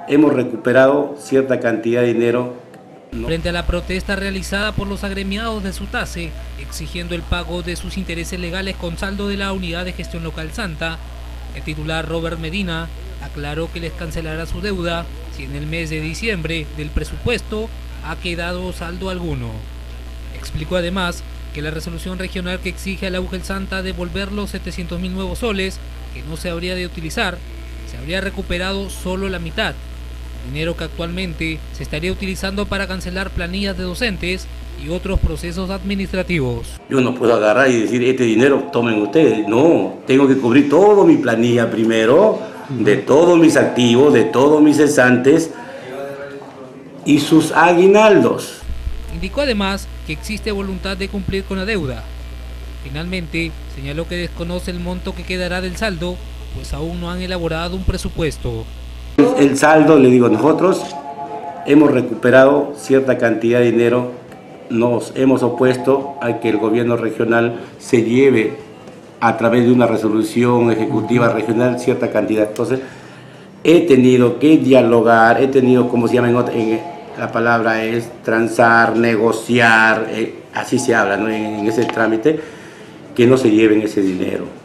hemos recuperado cierta cantidad de dinero. Frente a la protesta realizada por los agremiados de SUTACE, exigiendo el pago de sus intereses legales con saldo de la Unidad de Gestión Local Santa, el titular Robert Medina aclaró que les cancelará su deuda si en el mes de diciembre del presupuesto ha quedado saldo alguno. Explicó además que la resolución regional que exige a la UGEL Santa devolver los 700.000 nuevos soles que no se habría de utilizar, se habría recuperado solo la mitad, dinero que actualmente se estaría utilizando para cancelar planillas de docentes y otros procesos administrativos. Yo no puedo agarrar y decir, este dinero tomen ustedes. No, tengo que cubrir toda mi planilla primero, de todos mis activos, de todos mis cesantes y sus aguinaldos. Indicó además que existe voluntad de cumplir con la deuda. Finalmente, señaló que desconoce el monto que quedará del saldo, pues aún no han elaborado un presupuesto. El saldo, le digo, nosotros hemos recuperado cierta cantidad de dinero, nos hemos opuesto a que el gobierno regional se lleve a través de una resolución ejecutiva regional cierta cantidad. Entonces, he tenido que dialogar, he tenido, como se llama la palabra es transar, negociar, así se habla, ¿no? En ese trámite, que no se lleven ese dinero.